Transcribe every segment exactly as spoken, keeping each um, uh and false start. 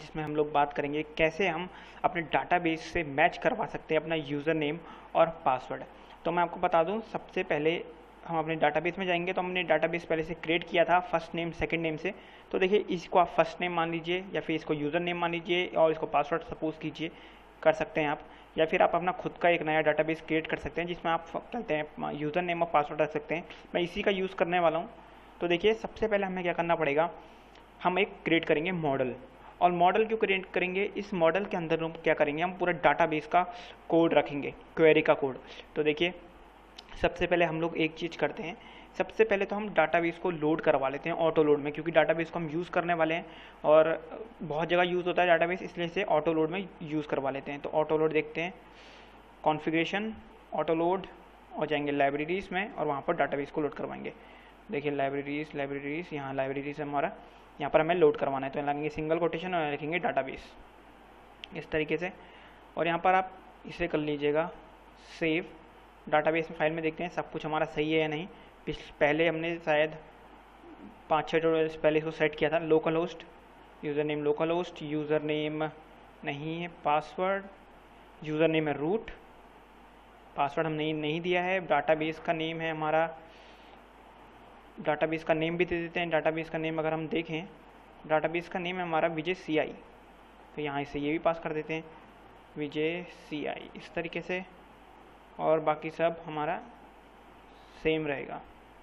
जिसमें हम लोग बात करेंगे कैसे हम अपने डाटाबेस से मैच करवा सकते हैं अपना यूज़र नेम और पासवर्ड। तो मैं आपको बता दूं, सबसे पहले हम अपने डाटाबेस में जाएंगे। तो हमने डाटाबेस पहले से क्रिएट किया था फर्स्ट नेम सेकंड नेम से। तो देखिए, इसको आप फर्स्ट नेम मान लीजिए या फिर इसको यूज़र नेम मान लीजिए और इसको पासवर्ड सपोज कीजिए, कर सकते हैं आप। या फिर आप अपना खुद का एक नया डाटाबेस क्रिएट कर सकते हैं जिसमें आप कहते हैं यूज़र नेम और पासवर्ड रख सकते हैं। मैं इसी का यूज़ करने वाला हूँ। तो देखिए, सबसे पहले हमें क्या करना पड़ेगा, हम एक क्रिएट करेंगे मॉडल। और मॉडल क्यों क्रिएट करेंगे, इस मॉडल के अंदर हम क्या करेंगे, हम पूरा डाटाबेस का कोड रखेंगे, क्वेरी का कोड। तो देखिए, सबसे पहले हम लोग एक चीज़ करते हैं। सबसे पहले तो हम डाटाबेस को लोड करवा लेते हैं ऑटो लोड में, क्योंकि डाटाबेस को हम यूज़ करने वाले हैं और बहुत जगह यूज़ होता है डाटाबेस, इसलिए से ऑटो लोड में यूज़ करवा लेते हैं। तो ऑटो लोड देखते हैं, कॉन्फ़िगरेशन, ऑटो लोड, और जाएंगे लाइब्रेरीज़ में और वहाँ पर डाटाबेस को लोड करवाएंगे। देखिए, लाइब्रेरीज़ लाइब्रेरीज़ यहाँ लाइब्रेरीज़ हमारा, यहाँ पर हमें लोड करवाना है। तो लगेंगे सिंगल कोटेशन और लिखेंगे डाटाबेस, इस तरीके से। और यहाँ पर आप इसे कर लीजिएगा सेव। डाटाबेस में फाइल में देखते हैं सब कुछ हमारा सही है या नहीं। पहले हमने शायद पाँच छः ट्यूटोरियल्स पहले इसको सेट किया था। Local host, user name local host, user name नहीं है, पासवर्ड, यूज़र नेम है रूट, पासवर्ड हमने नहीं दिया है। डाटाबेस का नेम है हमारा, डाटाबेस का नेम भी दे देते हैं। डाटाबेस का नेम अगर हम देखें, डाटाबेस का नेम है हमारा विजय सी आई। तो यहाँ से ये भी पास कर देते हैं, विजय सी आई, इस तरीके से। और बाकी सब हमारा सेम रहेगा।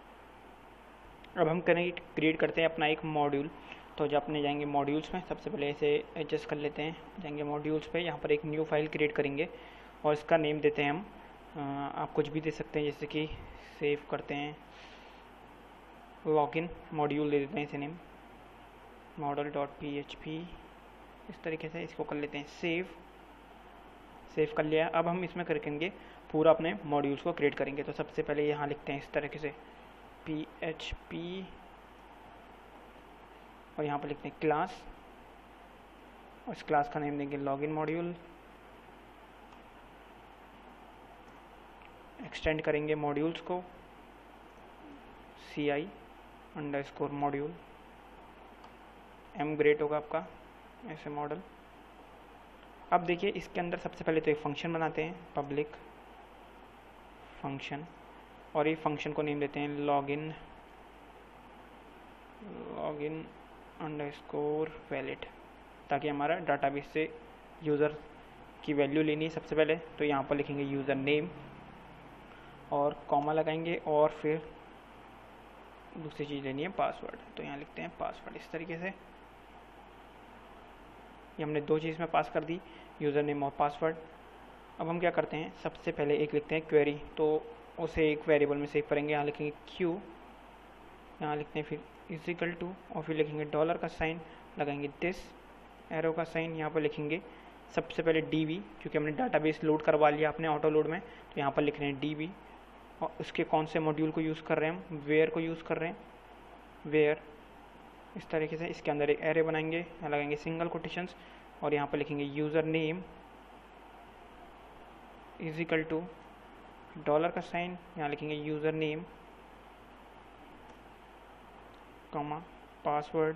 अब हम करेंगे, क्रिएट करते हैं अपना एक मॉड्यूल। तो जब अपने जाएंगे मॉड्यूल्स में, सबसे पहले इसे एडजस्ट कर लेते हैं। जाएंगे मॉड्यूल्स पे, यहाँ पर एक न्यू फाइल क्रिएट करेंगे और इसका नेम देते हैं हम, आप कुछ भी दे सकते हैं, जैसे कि सेव करते हैं लॉगिन मॉड्यूल दे देते हैं इसे name, model dot P H P, इस तरीके से इसको कर लेते हैं सेव। सेव कर लिया। अब हम इसमें करेंगे पूरा अपने मॉड्यूल्स को क्रिएट करेंगे। तो सबसे पहले यहाँ लिखते हैं इस तरीके से पी एच पी और यहाँ पर लिखते हैं क्लास, और इस क्लास का नेम देंगे लॉगिन मॉड्यूल। एक्सटेंड करेंगे मॉड्यूल्स को, C I underscore module, M great होगा आपका ऐसे मॉडल। अब देखिए, इसके अंदर सबसे पहले तो एक फंक्शन बनाते हैं, पब्लिक फंक्शन, और ये फंक्शन को नेम देते हैं login login underscore valid, ताकि हमारा डाटाबेस से यूज़र की वैल्यू लेनी है सबसे पहले। तो यहाँ पर लिखेंगे यूज़र नेम और कॉमा लगाएंगे, और फिर दूसरी चीज़ लेनी है पासवर्ड। तो यहाँ लिखते हैं पासवर्ड, इस तरीके से। ये हमने दो चीज़ में पास कर दी, यूज़र नेम और पासवर्ड। अब हम क्या करते हैं, सबसे पहले एक लिखते हैं क्वेरी, तो उसे एक वेरिएबल में सेव करेंगे। यहाँ लिखेंगे क्यू, यहाँ लिखते हैं फिर इजिकल टू, और फिर लिखेंगे डॉलर का साइन, लगाएंगे दिस एरो का साइन। यहाँ पर लिखेंगे सबसे पहले डी बी, क्योंकि हमने डाटाबेस लोड करवा लिया अपने ऑटो लोड में। तो यहाँ पर लिख रहे हैं डी बी, और उसके कौन से मॉड्यूल को यूज़ कर रहे हैं हम, वेयर को यूज़ कर रहे हैं, वेयर, इस तरीके से। इसके अंदर एक एरे बनाएंगे, यहाँ लगाएंगे सिंगल कोटेशंस, और यहाँ पर लिखेंगे user name is equal to dollar का साइन, यहाँ लिखेंगे user name comma password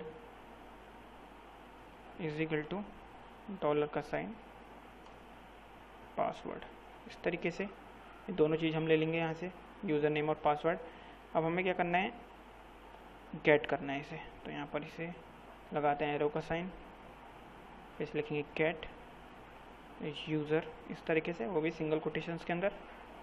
is equal to dollar का साइन पासवर्ड, इस तरीके से। ये दोनों चीज़ हम ले लेंगे यहाँ से, यूज़र नेम और पासवर्ड। अब हमें क्या करना है, गेट करना है इसे। तो यहाँ पर इसे लगाते हैं एरो का साइन, फिर लिखेंगे गेट यूज़र, इस तरीके से, वो भी सिंगल कोटेशंस के अंदर।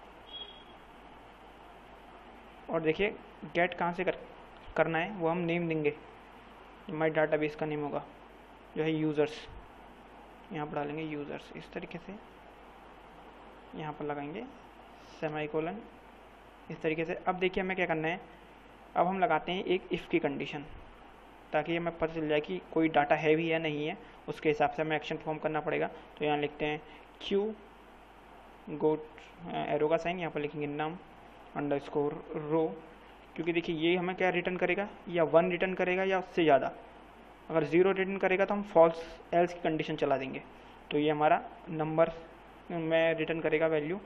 और देखिए, गेट कहाँ से कर, करना है, वो हम नेम देंगे, माई डाटाबेस का नेम होगा जो है यूज़र्स, यहाँ पर डालेंगे यूज़र्स, इस तरीके से। यहाँ पर लगाएंगे सेमीकोलन, इस तरीके से। अब देखिए हमें क्या करना है, अब हम लगाते हैं एक इफ़ की कंडीशन, ताकि हमें पता चल जाए कि कोई डाटा है भी या नहीं है, उसके हिसाब से हमें एक्शन परफॉर्म करना पड़ेगा। तो यहाँ लिखते हैं क्यू गो एरो का साइन, यहाँ पर लिखेंगे नम अंडर स्कोर रो, क्योंकि देखिए ये हमें क्या रिटर्न करेगा, या वन रिटर्न करेगा या उससे ज़्यादा। अगर ज़ीरो रिटर्न करेगा तो हम फॉल्स एल्स की कंडीशन चला देंगे। तो ये हमारा नंबर में रिटर्न करेगा वैल्यू,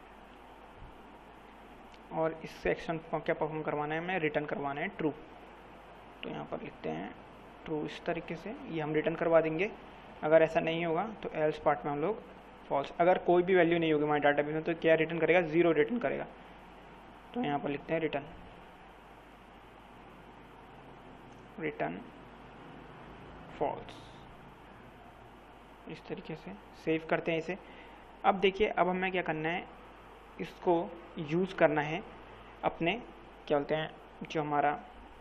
और इस सेक्शन को क्या परफॉर्म करवाना है, हमें रिटर्न करवाना है ट्रू। तो यहाँ पर लिखते हैं ट्रू, इस तरीके से ये हम रिटर्न करवा देंगे। अगर ऐसा नहीं होगा तो एल्स पार्ट में हम लोग फॉल्स। अगर कोई भी वैल्यू नहीं होगी हमारे डाटाबेस में तो क्या रिटर्न करेगा, ज़ीरो रिटर्न करेगा। तो यहाँ पर लिखते हैं रिटर्न रिटर्न फॉल्स। इस तरीके से सेव करते हैं इसे। अब देखिए अब हमें क्या करना है, इसको यूज़ करना है अपने क्या बोलते हैं जो हमारा,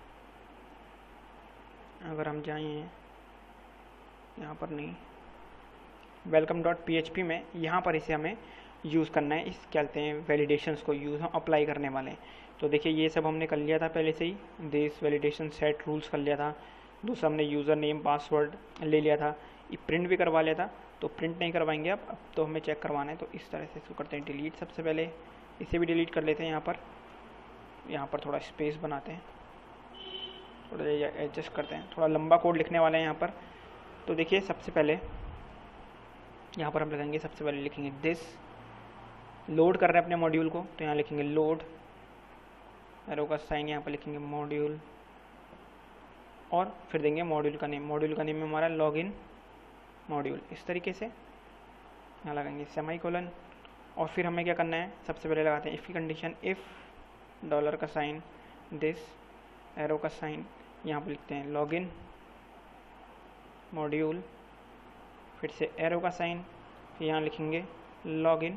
अगर हम जाएं यहाँ पर नहीं, welcome dot P H P में, यहाँ पर इसे हमें यूज़ करना है। इस क्या कहते हैं वैलिडेशंस को यूज़ हम अप्लाई करने वाले हैं। तो देखिए ये सब हमने कर लिया था पहले से ही, दिस वैलिडेशन सेट रूल्स कर लिया था। दूसरा हमने यूज़र नेम पासवर्ड ले लिया था, ये प्रिंट भी करवा लिया था। तो प्रिंट नहीं करवाएंगे अब अब तो हमें चेक करवाना है। तो इस तरह से इसको करते हैं डिलीट। सबसे पहले इसे भी डिलीट कर लेते हैं। यहाँ पर यहाँ पर थोड़ा स्पेस बनाते हैं, थोड़ा एडजस्ट करते हैं, थोड़ा लंबा कोड लिखने वाले हैं यहाँ पर। तो देखिए सबसे पहले यहाँ पर हम लिखेंगे, सबसे पहले लिखेंगे दिस, लोड कर रहे हैं अपने मॉड्यूल को तो यहाँ लिखेंगे लोड, एरो का साइन यहाँ पर लिखेंगे मॉड्यूल, और फिर देंगे मॉड्यूल का नेम। मॉड्यूल का नेम में हमारा लॉगिन मॉड्यूल। इस तरीके से यहाँ लगाएंगे सेमी कोलन। और फिर हमें क्या करना है, सबसे पहले लगाते हैं इफ़ की कंडीशन, इफ़ डॉलर का साइन दिस, एरो का साइन, यहाँ पर लिखते हैं लॉगिन मॉड्यूल, फिर से एरो का साइन, फिर यहाँ लिखेंगे लॉगिन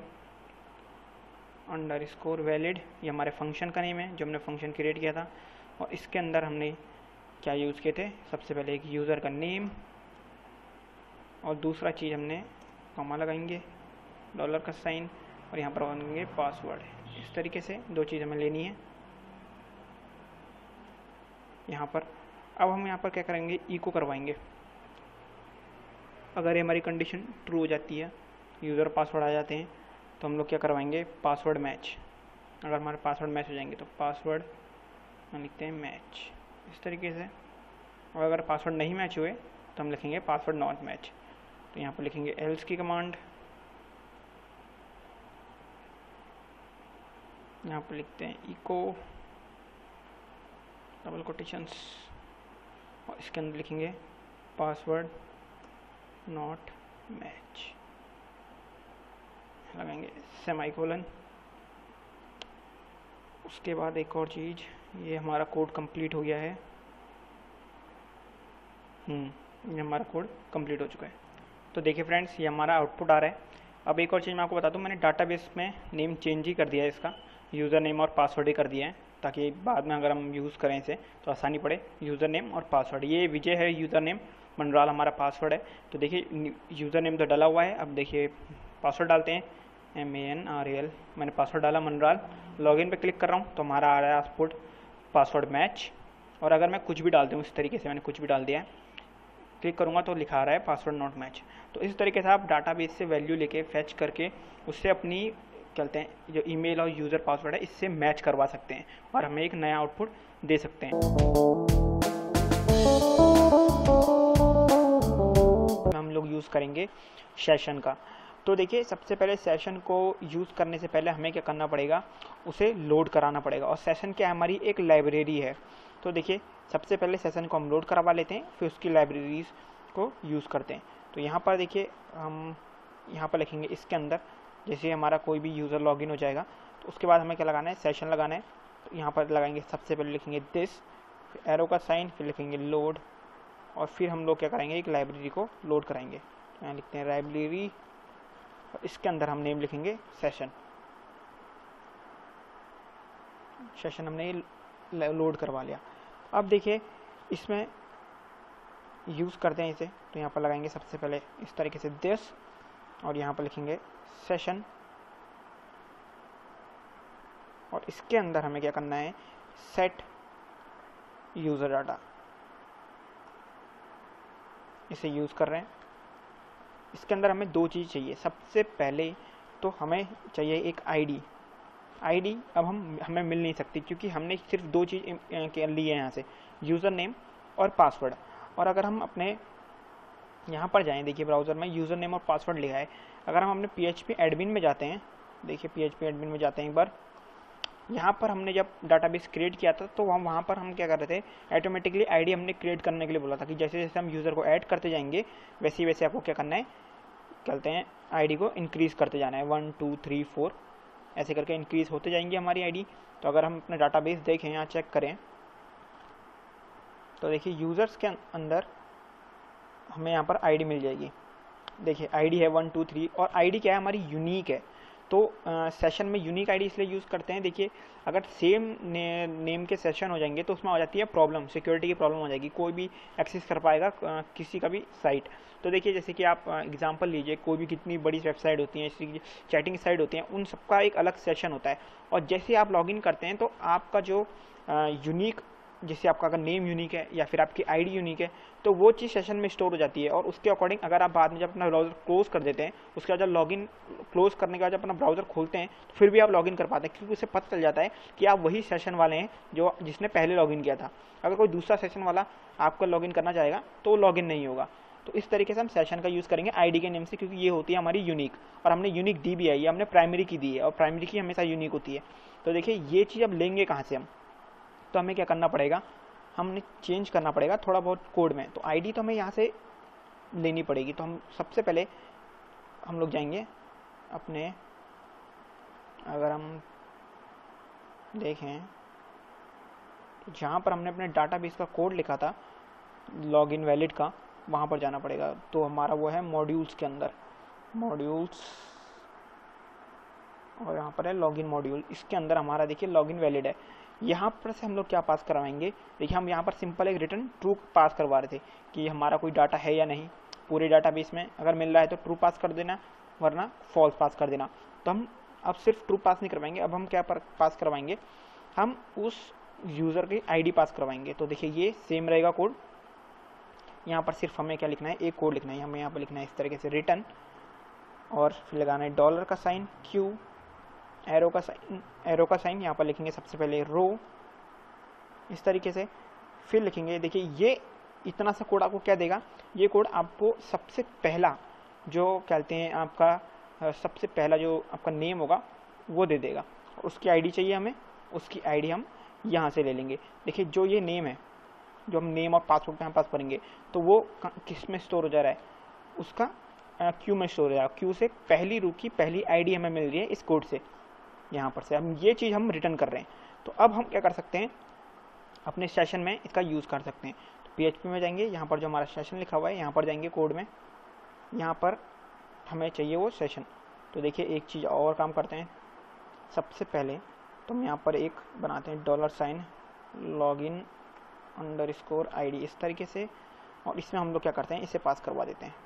अंडर स्कोर वैलिड, ये हमारे फंक्शन का नेम है जो हमने फंक्शन क्रिएट किया था। और इसके अंदर हमने क्या यूज़ किए थे, सबसे पहले एक यूज़र का नेम, और दूसरा चीज़ हमने कॉमा लगाएंगे, डॉलर का साइन, और यहाँ पर लगाएंगे पासवर्ड। इस तरीके से दो चीज़ हमें लेनी है यहाँ पर। अब हम यहाँ पर क्या करेंगे, इको करवाएंगे। अगर हमारी कंडीशन ट्रू हो जाती है, यूज़र पासवर्ड आ जाते हैं, तो हम लोग क्या करवाएंगे, पासवर्ड मैच। अगर हमारे पासवर्ड मैच हो जाएंगे तो पासवर्ड हम लिखते हैं मैच, इस तरीके से। और अगर पासवर्ड नहीं मैच हुए तो हम लिखेंगे पासवर्ड नॉट मैच। तो यहाँ पर लिखेंगे एल्स की कमांड, यहाँ पर लिखते हैं इको डबल कोटेशंस, और इसके अंदर लिखेंगे पासवर्ड नॉट मैच, लगाएंगे सेमीकोलन। उसके बाद एक और चीज़, ये हमारा कोड कंप्लीट हो गया है। हम्म ये हमारा कोड कंप्लीट हो चुका है। तो देखिए फ्रेंड्स, ये हमारा आउटपुट आ रहा है। अब एक और चीज़ मैं आपको बता दूं, मैंने डाटाबेस में नेम चेंज ही कर दिया है, इसका यूज़र नेम और पासवर्ड ही कर दिया है, ताकि बाद में अगर हम यूज़ करें इसे तो आसानी पड़े। यूज़र नेम और पासवर्ड, ये विजय है यूज़र नेम, मनराल हमारा पासवर्ड है। तो देखिए यूज़र नेम तो डाला हुआ है, अब देखिए पासवर्ड डालते हैं, M A N R A L, मैंने पासवर्ड डाला मनराल। लॉगिन पे क्लिक कर रहा हूँ तो हमारा आ रहा है आउटपुट पासवर्ड मैच। और अगर मैं कुछ भी डाल दूँ इस तरीके से, मैंने कुछ भी डाल दिया है, क्लिक करूँगा तो लिखा आ रहा है पासवर्ड नॉट मैच। तो इस तरीके से आप डाटाबेस से वैल्यू लेके फैच करके उससे अपनी कहते हैं जो ईमेल और यूज़र पासवर्ड है इससे मैच करवा सकते हैं और हमें एक नया आउटपुट दे सकते हैं। हम लोग यूज़ करेंगे सेशन का। तो देखिए सबसे पहले सेशन को यूज़ करने से पहले हमें क्या करना पड़ेगा, उसे लोड कराना पड़ेगा। और सेशन क्या हमारी एक लाइब्रेरी है। तो देखिए सबसे पहले सेशन को हम लोड करवा लेते हैं, फिर उसकी लाइब्रेरीज को यूज़ करते हैं। तो यहाँ पर देखिए हम यहाँ पर लिखेंगे इसके अंदर, जैसे हमारा कोई भी यूज़र लॉगिन हो जाएगा तो उसके बाद हमें क्या लगाना है, सेशन लगाना है। तो यहाँ पर लगाएंगे, सबसे पहले लिखेंगे दिस, फिर एरो का साइन, फिर लिखेंगे लोड, और फिर हम लोग क्या करेंगे, एक लाइब्रेरी को लोड कराएंगे। तो यहाँ लिखते हैं लाइब्रेरी, और इसके अंदर हम नेम लिखेंगे सेशन। सेशन हमने लोड करवा लिया। अब देखिए इसमें यूज़ करते हैं इसे, तो यहाँ पर लगाएंगे सबसे पहले इस तरीके से दिस, और यहाँ पर लिखेंगे सेशन, और इसके अंदर हमें क्या करना है, सेट यूज़र डाटा, इसे यूज़ कर रहे हैं। इसके अंदर हमें दो चीज़ चाहिए। सबसे पहले तो हमें चाहिए एक आईडी। आईडी अब हम हमें मिल नहीं सकती क्योंकि हमने सिर्फ दो चीज़ ली है यहाँ से, यूज़र नेम और पासवर्ड। और अगर हम अपने यहाँ पर जाएं, देखिए ब्राउज़र में यूज़र नेम और पासवर्ड लिखा है। अगर हम अपने पीएचपी एडमिन में जाते हैं, देखिए पीएचपी एडमिन में जाते हैं एक बार, यहाँ पर हमने जब डाटाबेस क्रिएट किया था तो हम वहाँ पर हम क्या कर रहे थे, ऑटोमेटिकली आईडी हमने क्रिएट करने के लिए बोला था कि जैसे जैसे हम यूज़र को ऐड करते जाएंगे वैसे वैसे आपको क्या करना है, कहते हैं आईडी को इंक्रीज़ करते जाना है, वन टू थ्री फोर ऐसे करके इंक्रीज़ होते जाएंगे हमारी आईडी। तो अगर हम अपना डाटाबेस देखें, यहाँ चेक करें तो देखिए यूज़र्स के अंदर हमें यहाँ पर आईडी मिल जाएगी। देखिए आईडी है वन टू थ्री, और आईडी क्या है हमारी, यूनिक है। तो सेशन में यूनिक आईडी इसलिए यूज़ करते हैं, देखिए अगर सेम ने, नेम के सेशन हो जाएंगे तो उसमें हो जाती है प्रॉब्लम, सिक्योरिटी की प्रॉब्लम हो जाएगी, कोई भी एक्सेस कर पाएगा आ, किसी का भी साइट। तो देखिए जैसे कि आप एग्जांपल लीजिए, कोई भी कितनी बड़ी वेबसाइट होती है, जैसे चैटिंग साइट होती हैं, उन सबका एक अलग सेशन होता है, और जैसे आप लॉगिन करते हैं तो आपका जो यूनिक, जैसे आपका अगर नेम यूनिक है या फिर आपकी आईडी यूनिक है तो वो चीज़ सेशन में स्टोर हो जाती है, और उसके अकॉर्डिंग अगर आप बाद में जब अपना ब्राउज़र क्लोज कर देते हैं, उसके बाद जब लॉगिन क्लोज करने के बाद जब अपना ब्राउज़र खोलते हैं तो फिर भी आप लॉगिन कर पाते हैं, क्योंकि उसे पता चल जाता है कि आप वही सेशन वाले हैं जो जिसने पहले लॉगिन किया था। अगर कोई दूसरा सेशन वाला आपका लॉगिन करना चाहेगा तो वो लॉगिन नहीं होगा। तो इस तरीके से हम सेशन का यूज़ करेंगे आईडी के नेम से, क्योंकि ये होती है हमारी यूनिक, और हमने यूनिक दी भी है, ये हमने प्राइमरी की दी है, और प्राइमरी की हमेशा यूनिक होती है। तो देखिए ये चीज़ अब लेंगे कहाँ से हम, तो हमें क्या करना पड़ेगा, हमने चेंज करना पड़ेगा थोड़ा बहुत कोड में। तो आईडी तो हमें यहाँ से लेनी पड़ेगी। तो हम सबसे पहले हम लोग जाएंगे अपने, अगर हम देखें जहाँ पर हमने अपने डाटाबेस का कोड लिखा था लॉगिन वैलिड का, वहाँ पर जाना पड़ेगा। तो हमारा वो है मॉड्यूल्स के अंदर, मॉड्यूल्स, और यहाँ पर है लॉगिन मॉड्यूल, इसके अंदर हमारा देखिए लॉगिन वैलिड है। यहाँ पर से हम लोग क्या पास करवाएंगे, देखिए हम यहाँ पर सिंपल एक रिटर्न ट्रू पास करवा रहे थे कि हमारा कोई डाटा है या नहीं पूरे डाटाबेस में, अगर मिल रहा है तो ट्रू पास कर देना, वरना फॉल्स पास कर देना। तो हम अब सिर्फ ट्रू पास नहीं करवाएंगे, अब हम क्या पास करवाएंगे, हम उस यूज़र की आईडी पास करवाएंगे। तो देखिए ये सेम रहेगा कोड, यहाँ पर सिर्फ हमें क्या लिखना है, एक कोड लिखना है, हमें यहाँ पर लिखना है इस तरीके से रिटर्न, और फिर लगाना है डॉलर का साइन, क्यू, एरो का साइन, एरो का साइन यहाँ पर लिखेंगे सबसे पहले रो, इस तरीके से फिर लिखेंगे। देखिए ये इतना सा कोड आपको क्या देगा, ये कोड आपको सबसे पहला जो कहते हैं आपका सबसे पहला जो आपका नेम होगा वो दे देगा, उसकी आईडी चाहिए हमें, उसकी आईडी हम यहाँ से ले लेंगे। देखिए जो ये नेम है, जो हम नेम और पासवर्ड यहाँ पास करेंगे तो वो किस में स्टोर हो जा रहा है, उसका क्यू में स्टोर हो जाएगा। क्यू से पहली रो की पहली आईडी हमें मिल रही है इस कोड से, यहाँ पर से हम ये चीज़ हम रिटर्न कर रहे हैं। तो अब हम क्या कर सकते हैं, अपने सेशन में इसका यूज़ कर सकते हैं। तो पीएचपी में जाएंगे, यहाँ पर जो हमारा सेशन लिखा हुआ है यहाँ पर जाएंगे कोड में, यहाँ पर हमें चाहिए वो सेशन। तो देखिए एक चीज़ और काम करते हैं, सबसे पहले तो हम यहाँ पर एक बनाते हैं dollar sign login underscore I D, इस तरीके से, और इसमें हम लोग क्या करते हैं, इसे पास करवा देते हैं।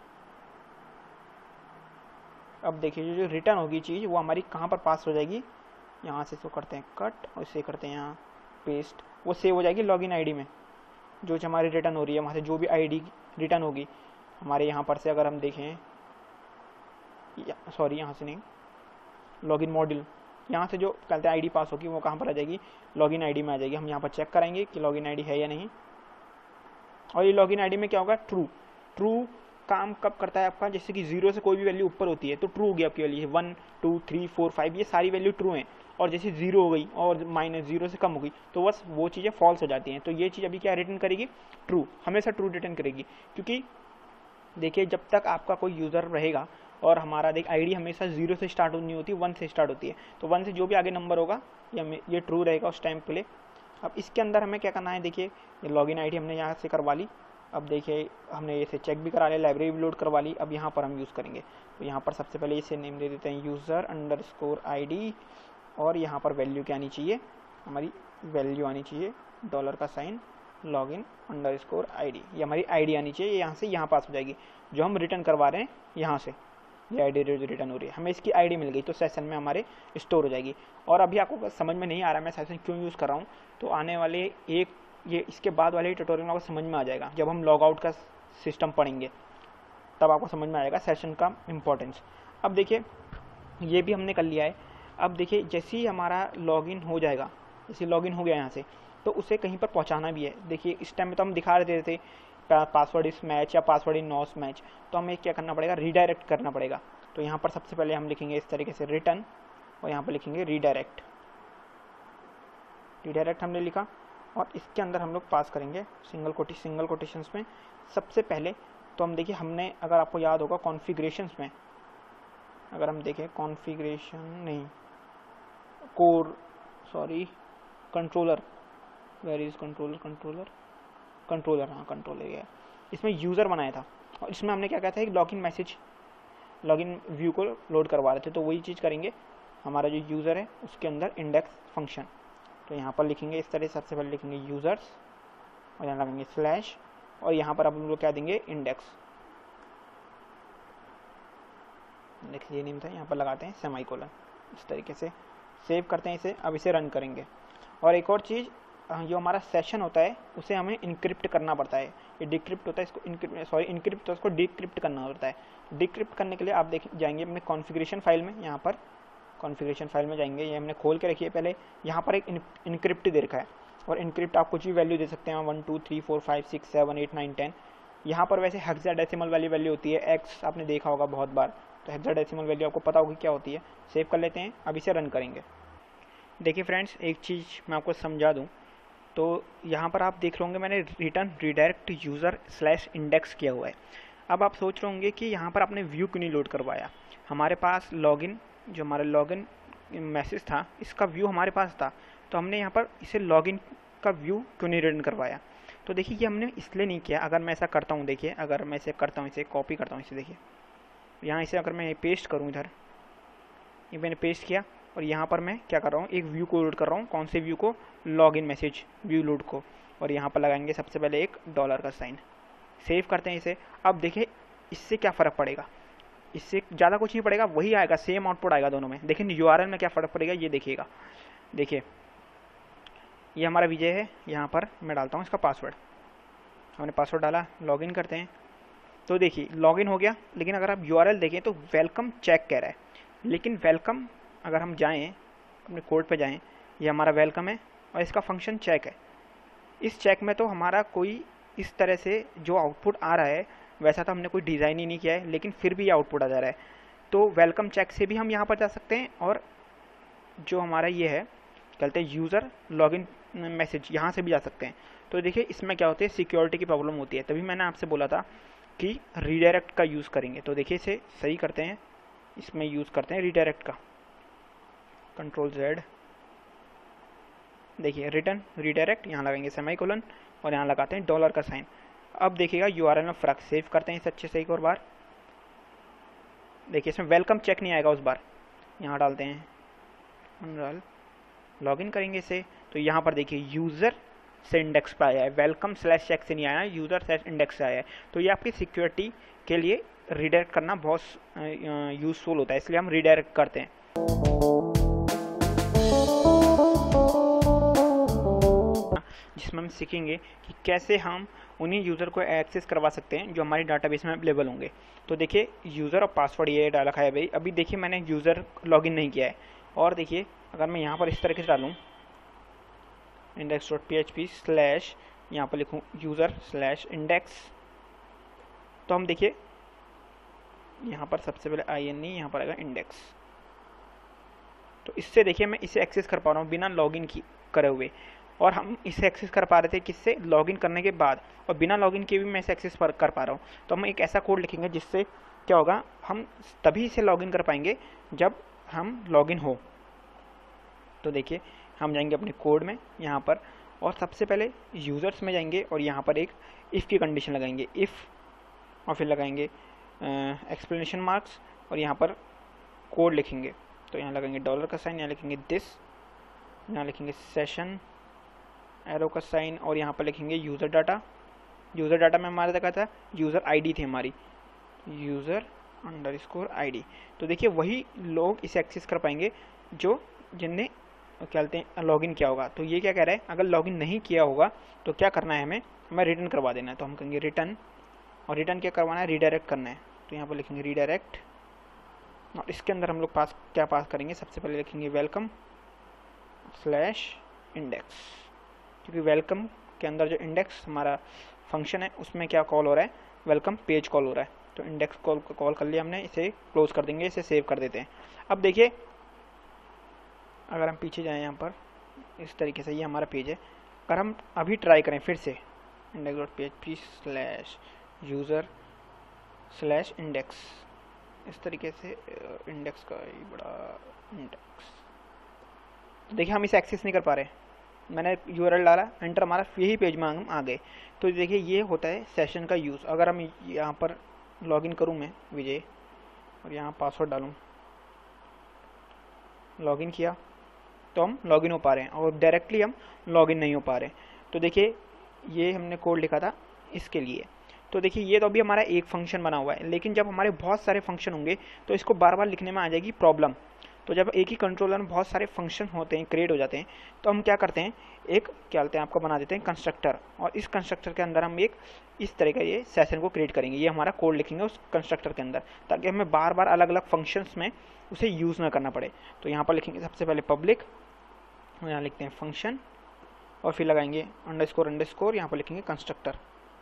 अब देखिए जो रिटर्न होगी चीज़ वो हमारी कहाँ पर पास हो जाएगी, यहाँ से इसको करते हैं कट और इसे करते हैं यहाँ पेस्ट, वो सेव हो जाएगी लॉगिन आईडी में। जो हमारी रिटर्न हो रही है वहाँ से जो भी आईडी रिटर्न होगी हमारे यहाँ पर से, अगर हम देखें सॉरी यहाँ से नहीं, लॉगिन मॉड्यूल, यहाँ से जो कहते हैं आईडी पास होगी वो कहाँ पर आ जाएगी, लॉगिन आईडी में आ जाएगी। हम यहाँ पर चेक कराएंगे कि लॉगिन आईडी है या नहीं, और ये लॉगिन आईडी में क्या होगा, ट्रू। ट्रू काम कब करता है आपका, जैसे कि जीरो से कोई भी वैल्यू ऊपर होती है तो ट्रू होगी आपकी value, one two three four five ये सारी वैल्यू ट्रू हैं, और जैसे जीरो हो गई और माइनस जीरो से कम हो गई तो बस वो चीज़ें फॉल्स हो जाती हैं। तो ये चीज़ अभी क्या रिटर्न करेगी, ट्रू, हमेशा ट्रू रिटर्न करेगी। क्योंकि देखिए जब तक आपका कोई यूज़र रहेगा, और हमारा देख आईडी हमेशा जीरो से स्टार्ट नहीं होती, वन से स्टार्ट होती है, तो वन से जो भी आगे नंबर होगा ये ये ट्रू रहेगा उस टाइम के लिए। अब इसके अंदर हमें क्या करना है, देखिए ये लॉगिन आईडी हमने यहाँ से करवा ली, अब देखिए हमने इसे चेक भी करा लिया, लाइब्रेरी भी लोड करवा ली। अब यहाँ पर हम यूज़ करेंगे, तो यहाँ पर सबसे पहले इसे नेम दे देते हैं user underscore I D, और यहाँ पर वैल्यू क्या आनी चाहिए, हमारी वैल्यू आनी चाहिए डॉलर का sign login underscore I D, ये हमारी आई डी आनी चाहिए, यहाँ से यहाँ पास हो जाएगी। जो हम रिटर्न करवा रहे हैं यहाँ से ये आई डी जो रिटर्न हो रही है, हमें इसकी आईडी मिल गई तो सेशन में हमारे स्टोर हो जाएगी। और अभी आपको समझ में नहीं आ रहा मैं सेशन क्यों यूज़ कर रहा हूँ, तो आने वाले एक ये इसके बाद वाले ट्यूटोरियल में आपको समझ में आ जाएगा, जब हम लॉग आउट का सिस्टम पढ़ेंगे तब आपको समझ में आएगा सेशन का इम्पोर्टेंस। अब देखिए ये भी हमने कर लिया है। अब देखिए जैसे ही हमारा लॉगिन हो जाएगा, जैसे लॉगिन हो गया यहाँ से, तो उसे कहीं पर पहुँचाना भी है। देखिए इस टाइम में तो हम दिखा रहे थे पासवर्ड इस मैच या पासवर्ड इन नॉस मैच, तो हमें क्या करना पड़ेगा, रीडायरेक्ट करना पड़ेगा। तो यहाँ पर सबसे पहले हम लिखेंगे इस तरीके से रिटर्न, और यहाँ पर लिखेंगे रीडायरेक्ट, रीडायरेक्ट हमने लिखा और इसके अंदर हम लोग पास करेंगे सिंगल कोटी सिंगल कोटेशंस में। सबसे पहले तो हम देखिए, हमने अगर आपको याद होगा कॉन्फ़िगरेशंस में, अगर हम देखें कॉन्फ़िगरेशन नहीं core sorry controller, where is controller controller controller हाँ कंट्रोलर है, इसमें यूज़र बनाया था और इसमें हमने क्या कहा था, एक लॉगिन मैसेज लॉगिन व्यू को लोड करवा रहे थे। तो वही चीज़ करेंगे, हमारा जो यूज़र है उसके अंदर इंडेक्स फंक्शन, तो यहाँ पर लिखेंगे इस तरह, सबसे पहले लिखेंगे यूज़र्स और यहाँ लगाएंगे स्लैश और यहाँ पर अब हम लोग क्या देंगे, इंडेक्स। देखिए ये नेम था, यहाँ पर लगाते हैं सेमी कोलन। इस तरीके से सेव करते हैं इसे। अब इसे रन करेंगे। और एक और चीज़, जो हमारा सेशन होता है उसे हमें इनक्रिप्ट करना पड़ता है। ये डिक्रिप्ट होता है, इसको इनक्रिप्ट सॉरी इनक्रिप्ट तो इसको डिक्रिप्ट करना होता है। डिक्रिप्ट करने के लिए आप देख जाएंगे अपने कॉन्फ़िगरेशन फाइल में, यहाँ पर कॉन्फ़िगरेशन फाइल में जाएंगे, ये हमने खोल के रखी है पहले। यहाँ पर एक इनक्रिप्ट दे रखा है और इनक्रिप्ट आप कुछ भी वैल्यू दे सकते हैं, one two three four five six seven eight nine ten. यहाँ पर वैसे हेक्साडेसिमल वाली वैल्यू होती है, एक्स आपने देखा होगा बहुत बार, तो हेक्साडेसिमल वैल्यू आपको पता होगी क्या होती है। सेव कर लेते हैं, अब इसे रन करेंगे। देखिए फ्रेंड्स, एक चीज़ मैं आपको समझा दूँ, तो यहाँ पर आप देख रहे होंगे मैंने return redirect user slash index किया हुआ है। अब आप सोच रहे होंगे कि यहाँ पर आपने व्यू क्यों नहीं लोड करवाया। हमारे पास लॉगिन, जो हमारा लॉगिन मैसेज था, इसका व्यू हमारे पास था, तो हमने यहाँ पर इसे लॉगिन का व्यू क्यों नहीं रिटर्न करवाया। तो देखिए ये हमने इसलिए नहीं किया। अगर मैं ऐसा करता हूँ, देखिए अगर मैं इसे करता हूँ, इसे कॉपी करता हूँ, इसे देखिए यहाँ, इसे अगर मैं पेस्ट करूँ इधर, ये मैंने पेस्ट किया और यहाँ पर मैं क्या कर रहा हूँ, एक व्यू को लोड कर रहा हूँ। कौन से व्यू को, लॉगिन मैसेज व्यू लोड को। और यहाँ पर लगाएंगे सबसे पहले एक डॉलर का साइन। सेव करते हैं इसे। अब देखिए इससे क्या फ़र्क पड़ेगा, इससे ज़्यादा कुछ नहीं पड़ेगा, वही आएगा, सेम आउटपुट आएगा दोनों में। देखिए यूआरएल में क्या फ़र्क पड़ेगा ये देखिएगा। देखिए ये हमारा विजय है, यहाँ पर मैं डालता हूँ इसका पासवर्ड। हमने पासवर्ड डाला, लॉगिन करते हैं, तो देखिए लॉगिन हो गया। लेकिन अगर आप यूआरएल देखें तो वेलकम चेक कह रहा है, लेकिन वेलकम अगर हम जाएँ अपने कोड पे जाएँ, ये हमारा वेलकम है और इसका फंक्शन चेक है। इस चेक में तो हमारा कोई इस तरह से जो आउटपुट आ रहा है, वैसा तो हमने कोई डिज़ाइन ही नहीं किया है, लेकिन फिर भी ये आउटपुट आ जा रहा है। तो वेलकम चेक से भी हम यहाँ पर जा सकते हैं और जो हमारा ये है कहते हैं यूज़र लॉगिन मैसेज, यहाँ से भी जा सकते हैं। तो देखिए इसमें क्या होती है, सिक्योरिटी की प्रॉब्लम होती है, तभी मैंने आपसे बोला था कि रीडायरेक्ट का यूज़ करेंगे। तो देखिए इसे सही करते हैं, इसमें यूज़ करते हैं रीडायरेक्ट का, कंट्रोल जेड। देखिए रिटर्न रीडायरेक्ट, यहाँ लगाएंगे सेमी कोलन और यहाँ लगाते हैं डॉलर का साइन। अब देखिएगा यूआरएल में फ़र्क। सेव करते हैं इसे अच्छे से एक और बार। देखिए इसमें वेलकम चेक नहीं आएगा उस बार। यहाँ डालते हैं, लॉगिन करेंगे इसे, तो यहाँ पर देखिए यूज़र से इंडेक्स पर आया है, वेलकम स्लैश चेक से नहीं आया, यूज़र स्लैश इंडेक्स से आया है। तो ये आपकी सिक्योरिटी के लिए रीडायरेक्ट करना बहुत यूज़फुल होता है, इसलिए हम रीडायरेक्ट करते हैं। जिसमें हम सीखेंगे कि कैसे हम उन्हीं यूज़र को एक्सेस करवा सकते हैं जो हमारी डाटाबेस में अवेलेबल होंगे। तो देखिए यूज़र और पासवर्ड ये डाला है भाई। अभी देखिए मैंने यूज़र लॉगिन नहीं किया है, और देखिए अगर मैं यहाँ पर इस तरीके से डालूँ index dot P H P slash, यहाँ पर लिखूँ यूज़र स्लैश इंडेक्स, तो हम देखिए यहाँ पर सबसे पहले आई एन ई, यहाँ पर आएगा इंडेक्स। तो इससे देखिए मैं इसे एक्सेस कर पा रहा हूँ बिना लॉगिन की करे हुए, और हम इसे एक्सेस कर पा रहे थे किससे, लॉगिन करने के बाद, और बिना लॉगिन के भी मैं इसे एक्सेस कर पा रहा हूँ। तो हम एक ऐसा कोड लिखेंगे जिससे क्या होगा, हम तभी इसे लॉगिन कर पाएंगे जब हम लॉगिन हो। तो देखिए हम जाएंगे अपने कोड में यहाँ पर, और सबसे पहले यूज़र्स में जाएंगे और यहाँ पर एक इफ़ की कंडीशन लगाएंगे, इफ़, और फिर लगाएंगे एक्सप्लेनेशन मार्क्स और यहाँ पर कोड लिखेंगे। तो यहाँ लगाएंगे डॉलर का साइन, यहाँ लिखेंगे दिस, यहाँ लिखेंगे सेशन एरो का साइन, और यहाँ पर लिखेंगे यूज़र डाटा। यूज़र डाटा में हमारा देखा था यूज़र आईडी थी हमारी, user underscore I D. तो देखिए वही लोग इसे एक्सेस कर पाएंगे जो जिनने क्या कहते हैं लॉगिन किया होगा। तो ये क्या कह रहा है, अगर लॉगिन नहीं किया होगा तो क्या करना है, हमें हमें रिटर्न करवा देना है। तो हम कहेंगे रिटर्न, और रिटर्न क्या करवाना है, रीडायरेक्ट करना है। तो यहाँ पर लिखेंगे रीडायरेक्ट, और इसके अंदर हम लोग पास क्या पास करेंगे, सबसे पहले लिखेंगे वेलकम स्लैश इंडेक्स, क्योंकि वेलकम के अंदर जो इंडेक्स हमारा फंक्शन है उसमें क्या कॉल हो रहा है, वेलकम पेज कॉल हो रहा है। तो इंडेक्स कॉल कॉल कर लिया हमने, इसे क्लोज कर देंगे, इसे सेव कर देते हैं। अब देखिए अगर हम पीछे जाएं यहाँ पर इस तरीके से ये हमारा पेज है। अगर हम अभी ट्राई करें फिर से index dot P H P slash user slash index, इस तरीके से इंडेक्स का ही बड़ा इंडेक्स, तो देखिए हम इसे एक्सेस नहीं कर पा रहे। मैंने यूआरएल डाला, एंटर मारा, यही पेज में हम आ गए। तो देखिए ये होता है सेशन का यूज़। अगर हम यहाँ पर लॉगिन करूँ मैं विजय और यहाँ पासवर्ड डालूँ, लॉगिन किया तो हम लॉगिन हो पा रहे हैं और डायरेक्टली हम लॉगिन नहीं हो पा रहे। तो देखिए ये हमने कोड लिखा था इसके लिए। तो देखिए ये तो अभी हमारा एक फंक्शन बना हुआ है, लेकिन जब हमारे बहुत सारे फंक्शन होंगे तो इसको बार बार लिखने में आ जाएगी प्रॉब्लम। तो जब एक ही कंट्रोलर में बहुत सारे फंक्शन होते हैं, क्रिएट हो जाते हैं, तो हम क्या करते हैं, एक क्या बोलते हैं आपको बना देते हैं कंस्ट्रक्टर, और इस कंस्ट्रक्टर के अंदर हम एक इस तरह का ये सेशन को क्रिएट करेंगे। ये हमारा कोड लिखेंगे उस कंस्ट्रक्टर के अंदर, ताकि हमें बार बार अलग अलग फंक्शंस में उसे यूज़ ना करना पड़े। तो यहाँ पर लिखेंगे सबसे पहले पब्लिक, और यहाँ लिखते हैं फंक्शन, और फिर लगाएंगे अंडरस्कोर अंडरस्कोर, यहाँ पर लिखेंगे कंस्ट्रक्टर,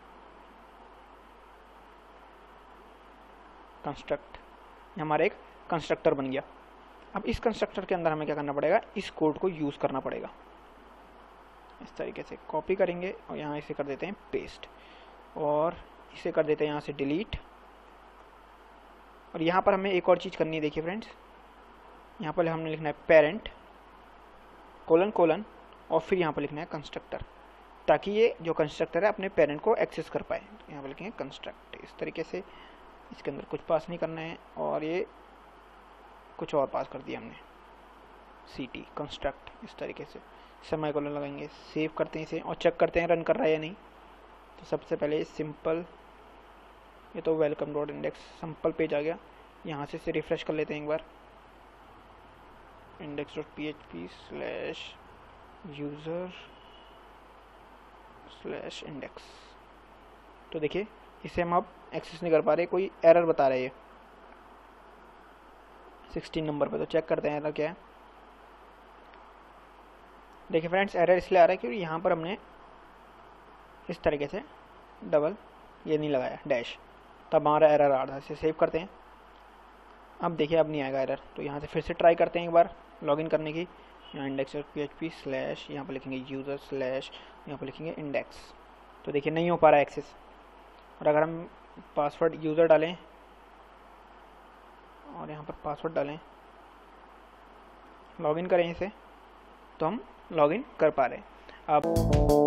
कंस्ट्रक्ट, हमारा एक कंस्ट्रक्टर बन गया। अब इस कंस्ट्रक्टर के अंदर हमें क्या करना पड़ेगा, इस कोड को यूज़ करना पड़ेगा। इस तरीके से कॉपी करेंगे और यहाँ इसे कर देते हैं पेस्ट, और इसे कर देते हैं यहाँ से डिलीट। और यहाँ पर हमें एक और चीज़ करनी है, देखिए फ्रेंड्स, यहाँ पर हमने लिखना है पेरेंट कोलन कोलन, और फिर यहाँ पर लिखना है कंस्ट्रक्टर, ताकि ये जो कंस्ट्रक्टर है अपने पेरेंट को एक्सेस कर पाए। यहाँ पर लिखेंगे कंस्ट्रक्ट, इस तरीके से इसके अंदर कुछ पास नहीं करना है, और ये कुछ और पास कर दिया हमने, सी टी कंस्ट्रक्ट, इस तरीके से सेमी कोलन लगाएंगे। सेव करते हैं इसे और चेक करते हैं रन कर रहा है या नहीं। तो सबसे पहले सिंपल, ये तो welcome dot index simple page आ गया। यहाँ से इसे रिफ्रेश कर लेते हैं एक बार, index dot P H P slash user slash index. तो देखिए इसे हम अब एक्सेस नहीं कर पा रहे, कोई एरर बता रहा है ये सिक्सटीन नंबर पे। तो चेक करते हैं एरर क्या है। देखिए फ्रेंड्स एरर इसलिए आ रहा है क्योंकि यहाँ पर हमने इस तरीके से डबल ये नहीं लगाया डैश, तब हमारा एरर आ रहा है। इसे सेव करते हैं। अब देखिए अब नहीं आएगा एरर। तो यहाँ से फिर से ट्राई करते हैं एक बार लॉगिन करने की। यहाँ index dot P H P slash, यहाँ पर लिखेंगे यूज़र स्लैश, यहाँ पर लिखेंगे इंडेक्स। तो देखिए नहीं हो पा रहा है एक्सेस। और अगर हम पासवर्ड यूज़र डालें और यहाँ पर पासवर्ड डालें, लॉगिन करें इसे, तो हम लॉगिन कर पा रहे हैं। अब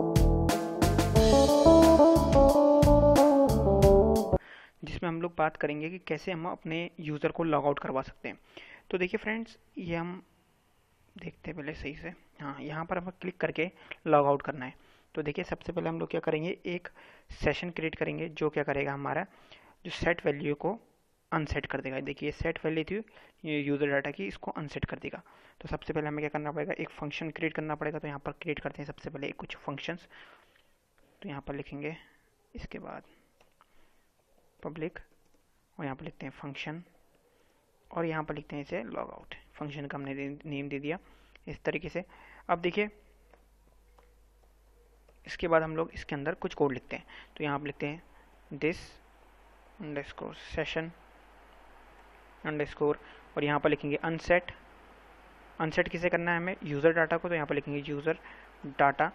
जिसमें हम लोग बात करेंगे कि कैसे हम अपने यूज़र को लॉग आउट करवा सकते हैं। तो देखिए फ्रेंड्स ये हम देखते हैं पहले सही से। हाँ, यहाँ पर हमें क्लिक करके लॉग आउट करना है। तो देखिए सबसे पहले हम लोग क्या करेंगे, एक सेशन क्रिएट करेंगे जो क्या करेगा, हमारा जो सेट वैल्यू को अनसेट कर देगा। देखिए सेट वैल्यू थी ये यूज़र डाटा की, इसको अनसेट कर देगा। तो सबसे पहले हमें क्या करना पड़ेगा, एक फंक्शन क्रिएट करना पड़ेगा। तो यहाँ पर क्रिएट करते हैं सबसे पहले कुछ फंक्शंस। तो यहाँ पर लिखेंगे इसके बाद पब्लिक, और यहाँ पर लिखते हैं फंक्शन, और यहाँ पर लिखते हैं इसे लॉग आउट। फंक्शन का हमने नेम दे दिया इस तरीके से। अब देखिए इसके बाद हम लोग इसके अंदर कुछ कोड लिखते हैं। तो यहाँ पर लिखते हैं दिस अंडरस्कोर सेशन अंडरस्कोर, और यहाँ पर लिखेंगे अनसेट। अनसेट किसे करना है हमें, यूज़र डाटा को। तो यहाँ पर लिखेंगे यूज़र डाटा,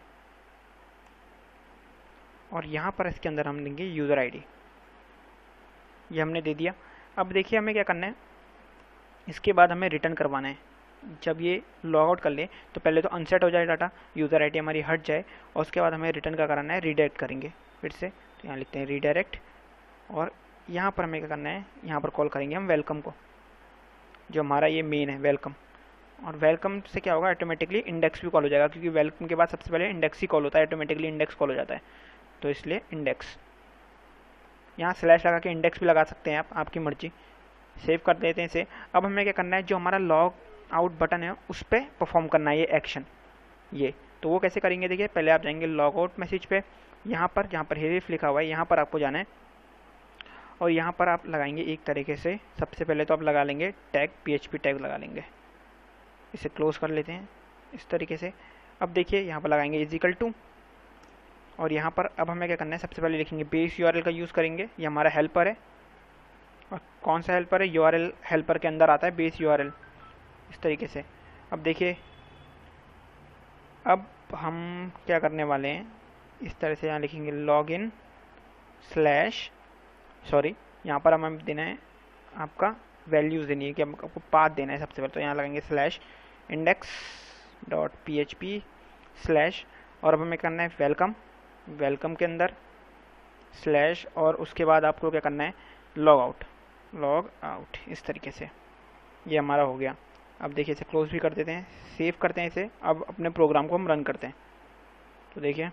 और यहाँ पर इसके अंदर हम देंगे यूज़र आईडी। ये हमने दे दिया। अब देखिए हमें क्या करना है, इसके बाद हमें रिटर्न करवाना है। जब ये लॉग आउट कर ले तो पहले तो अनसेट हो जाए डाटा, यूज़र आईडी हमारी हट जाए, और उसके बाद हमें रिटर्न का कराना है, रीडायरेक्ट करेंगे फिर से। तो यहाँ लिखते हैं रीडायरेक्ट, और यहाँ पर हमें क्या करना है, यहाँ पर कॉल करेंगे हम वेलकम को, जो हमारा ये मेन है वेलकम। और वेलकम से क्या होगा, ऑटोमेटिकली इंडेक्स भी कॉल हो जाएगा, क्योंकि वेलकम के बाद सबसे पहले इंडेक्स ही कॉल होता है, ऑटोमेटिकली इंडेक्स कॉल हो जाता है। तो इसलिए इंडेक्स, यहाँ स्लैश लगा के इंडेक्स भी लगा सकते हैं आप, आपकी मर्जी। सेव कर देते हैं इसे। अब हमें क्या करना है, जो हमारा लॉग आउट बटन है उस पर परफॉर्म करना है ये एक्शन। ये तो वो कैसे करेंगे, देखिए पहले आप जाएंगे लॉग आउट मैसेज पे, यहाँ पर जहाँ पर हेरिफ लिखा हुआ है यहाँ पर आपको जाना है, और यहाँ पर आप लगाएंगे एक तरीके से। सबसे पहले तो आप लगा लेंगे टैग, पीएचपी टैग लगा लेंगे। इसे क्लोज कर लेते हैं इस तरीके से। अब देखिए यहाँ पर लगाएंगे इजिकल टू, और यहाँ पर अब हमें क्या करना है, सबसे पहले लिखेंगे बेस यूआरएल का यूज़ करेंगे। ये हमारा हेल्पर है, और कौन सा हेल्पर है, यूआरएल हेल्पर के अंदर आता है बेस यूआरएल, इस तरीके से। अब देखिए अब हम क्या करने वाले हैं, इस तरह से यहाँ लिखेंगे लॉग इन स्लैश, सॉरी यहाँ पर हमें देना है आपका वैल्यूज़ देनी है कि आपको पाथ देना है सबसे पहले, तो यहाँ लगाएंगे slash index dot P H P slash, और अब हमें करना है वेलकम, वेलकम के अंदर स्लैश, और उसके बाद आपको क्या करना है लॉग आउट, लॉग आउट, इस तरीके से ये हमारा हो गया। अब देखिए इसे क्लोज भी कर देते हैं, सेव करते हैं इसे, अब अपने प्रोग्राम को हम रन करते हैं। तो देखिए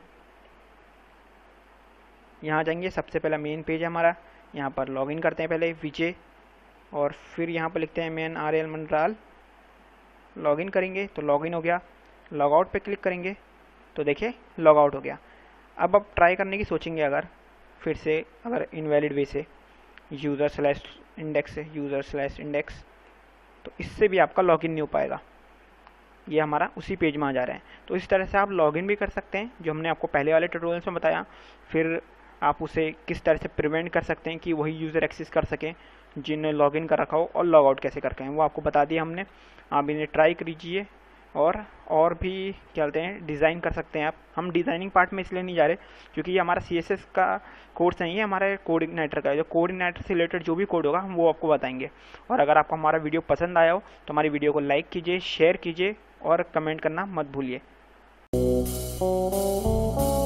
यहाँ जाएंगे, सबसे पहला मेन पेज है हमारा, यहाँ पर लॉगिन करते हैं पहले विजय, और फिर यहाँ पर लिखते हैं man R L Manral, login करेंगे तो लॉगिन हो गया। लॉग आउट पे क्लिक करेंगे तो देखिए लॉग आउट हो गया। अब आप ट्राई करने की सोचेंगे अगर फिर से, अगर इनवैलिड वे से यूज़र स्लैश इंडेक्स से यूज़र स्लैश इंडेक्स, तो इससे भी आपका लॉगिन नहीं हो पाएगा, ये हमारा उसी पेज में आ जा रहा है। तो इस तरह से आप लॉगिन भी कर सकते हैं, जो हमने आपको पहले वाले ट्यूटोरियल्स में बताया। फिर आप उसे किस तरह से प्रिवेंट कर सकते हैं कि वही यूज़र एक्सेस कर सकें जिन्हें लॉगिन कर रखा हो, और लॉग आउट कैसे करके हैं वो आपको बता दिया हमने। आप इन्हें ट्राई कीजिए, और और भी क्या बोलते हैं डिज़ाइन कर सकते हैं आप। हम डिज़ाइनिंग पार्ट में इसलिए नहीं जा रहे क्योंकि ये हमारा सी एस एस का कोर्स नहीं है, हमारा कोऑर्डिनेटर का है। जो कोऑर्डिनेटर से रिलेटेड जो भी कोड होगा हम वो आपको बताएंगे। और अगर आपको हमारा वीडियो पसंद आया हो तो हमारी वीडियो को लाइक कीजिए, शेयर कीजिए और कमेंट करना मत भूलिए।